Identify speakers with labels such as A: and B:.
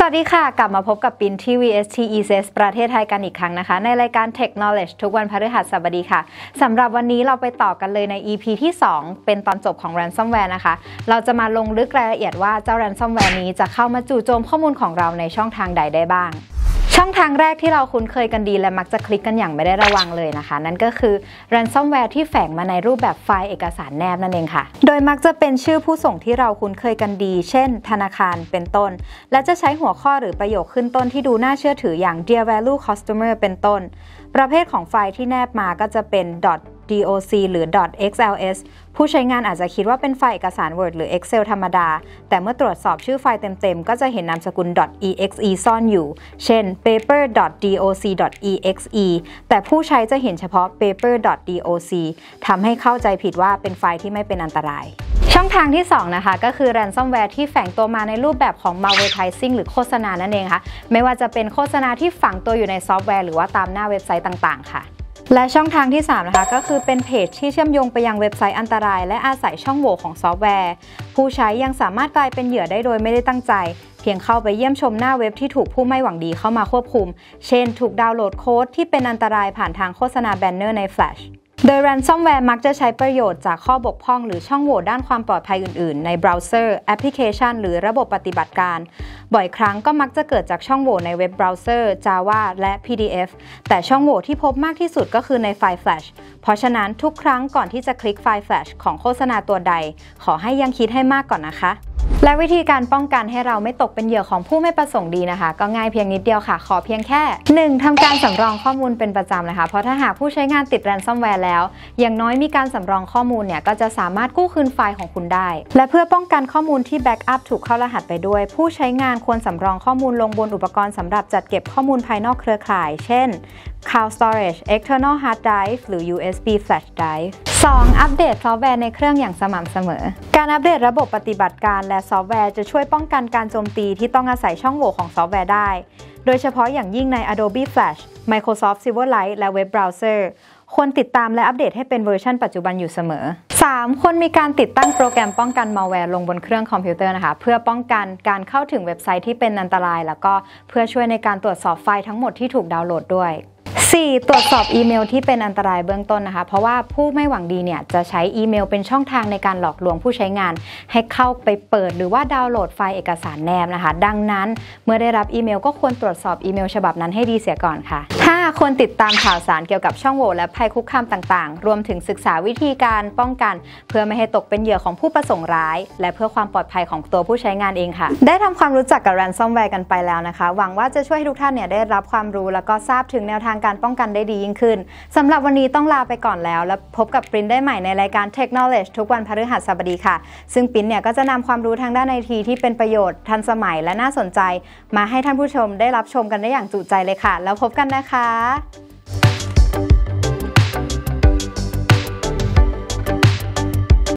A: สวัสดีค่ะกลับมาพบกับปินที่ VST ECS ประเทศไทยกันอีกครั้งนะคะในรายการ Tech Knowledge ทุกวันพฤหัสบดีค่ะสำหรับวันนี้เราไปต่อกันเลยใน EP ที่ 2 เป็นตอนจบของ Ransomware นะคะเราจะมาลงลึกรายละเอียดว่าเจ้า Ransomware นี้จะเข้ามาจู่โจมข้อมูลของเราในช่องทางใดได้บ้างช่องทางแรกที่เราคุ้นเคยกันดีและมักจะคลิกกันอย่างไม่ได้ระวังเลยนะคะนั่นก็คือ Ransomware ที่แฝงมาในรูปแบบไฟล์เอกสารแนบนั่นเองค่ะโดยมักจะเป็นชื่อผู้ส่งที่เราคุ้นเคยกันดีเช่นธนาคารเป็นต้นและจะใช้หัวข้อหรือประโยคขึ้นต้นที่ดูน่าเชื่อถืออย่าง Dear Value Customer เป็นต้นประเภทของไฟล์ที่แนบมาก็จะเป็น .doc หรือ .xls ผู้ใช้งานอาจจะคิดว่าเป็นไฟล์เอกสาร Word หรือ Excel ธรรมดาแต่เมื่อตรวจสอบชื่อไฟล์เต็มๆก็จะเห็นนามสกุล .exe ซ่อนอยู่เช่น paper.doc.exe แต่ผู้ใช้จะเห็นเฉพาะ paper.doc ทำให้เข้าใจผิดว่าเป็นไฟล์ที่ไม่เป็นอันตรายช่องทางที่2นะคะก็คือ Ransomware ที่แฝงตัวมาในรูปแบบของ Malvertising หรือโฆษณานั่นเองค่ะไม่ว่าจะเป็นโฆษณาที่ฝังตัวอยู่ในซอฟต์แวร์หรือว่าตามหน้าเว็บไซต์ต่างๆค่ะและช่องทางที่3นะคะก็คือเป็นเพจที่เชื่อมโยงไปยังเว็บไซต์อันตรายและอาศัยช่องโหว่ของซอฟต์แวร์ผู้ใช้ยังสามารถกลายเป็นเหยื่อได้โดยไม่ได้ตั้งใจเพียงเข้าไปเยี่ยมชมหน้าเว็บที่ถูกผู้ไม่หวังดีเข้ามาควบคุมเช่นถูกดาวน์โหลดโค้ดที่เป็นอันตรายผ่านทางโฆษณาแบนเนอร์ใน Flashโดย Ransomware มักจะใช้ประโยชน์จากข้อบกพร่องหรือช่องโหว่ด้านความปลอดภัยอื่นๆในเบราว์เซอร์แอปพลิเคชันหรือระบบปฏิบัติการบ่อยครั้งก็มักจะเกิดจากช่องโหว่ในเว็บเบราว์เซอร์ Java และ PDF แต่ช่องโหว่ที่พบมากที่สุดก็คือในไฟล์ Flash เพราะฉะนั้นทุกครั้งก่อนที่จะคลิกไฟล์ Flash ของโฆษณาตัวใดขอให้ยังคิดให้มากก่อนนะคะและวิธีการป้องกันให้เราไม่ตกเป็นเหยื่อของผู้ไม่ประสงค์ดีนะคะก็ง่ายเพียงนิดเดียวค่ะขอเพียงแค่ 1. ทำการสำรองข้อมูลเป็นประจำนะคะเพราะถ้าหากผู้ใช้งานติด Ransomware แล้วอย่างน้อยมีการสำรองข้อมูลเนี่ยก็จะสามารถกู้คืนไฟล์ของคุณได้และเพื่อป้องกันข้อมูลที่แบ็กอัพถูกเข้ารหัสไปด้วยผู้ใช้งานควรสำรองข้อมูลลงบนอุปกรณ์สำหรับจัดเก็บข้อมูลภายนอกเครือข่ายเช่น Cloud Storage External Hard Drive หรือ USB Flash Drive 2. อัปเดตซอฟต์แวร์ในเครื่องอย่างสม่ำเสมอการอัปเดตระบบปฏิบัติการและซอฟต์แวร์จะช่วยป้องกันการโจมตีที่ต้องอาศัยช่องโหว่ของซอฟต์แวร์ได้โดยเฉพาะอย่างยิ่งใน Adobe Flash Microsoft Silverlight และ Web Browser ควรติดตามและอัปเดตให้เป็นเวอร์ชันปัจจุบันอยู่เสมอ 3. ควรมีการติดตั้งโปรแกรมป้องกันมัลแวร์ลงบนเครื่องคอมพิวเตอร์นะคะเพื่อป้องกันการเข้าถึงเว็บไซต์ที่เป็นอันตรายแล้วก็เพื่อช่วยในการตรวจสอบไฟล์ทั้งหมดที่ถูกดาวน์โหลดด้วย 4. ตรวจสอบอีเมลที่เป็นอันตรายเบื้องต้นนะคะเพราะว่าผู้ไม่หวังดีเนี่ยจะใช้อีเมลเป็นช่องทางในการหลอกลวงผู้ใช้งานให้เข้าไปเปิดหรือว่าดาวน์โหลดไฟล์เอกสารแนบนะคะดังนั้นเมื่อได้รับอีเมลก็ควรตรวจสอบอีเมลฉบับนั้นให้ดีเสียก่อนค่ะ 5. ควรติดตามข่าวสารเกี่ยวกับช่องโหว่และภัยคุกคามต่างๆรวมถึงศึกษาวิธีการป้องกันเพื่อไม่ให้ตกเป็นเหยื่อของผู้ประสงค์ร้ายและเพื่อความปลอดภัยของตัวผู้ใช้งานเองค่ะได้ทำความรู้จักกับ Ransomware กันไปแล้วนะคะหวังว่าจะช่วยให้ทุกท่านเนี่ยได้รับความรู้แล้วก็ทราบถึงแนวทางการป้องกันได้ดียิ่งขึ้นสำหรับวันนี้ต้องลาไปก่อนแล้วพบกับปริ้นได้ใหม่ในรายการ Tech Knowledge ทุกวันพฤหัสบดีค่ะซึ่งปริ้นเนี่ยก็จะนำความรู้ทางด้าน IT ที่เป็นประโยชน์ทันสมัยและน่าสนใจมาให้ท่านผู้ชมได้รับชมกันได้อย่างจุใจเลยค่ะแล้วพบกันนะคะ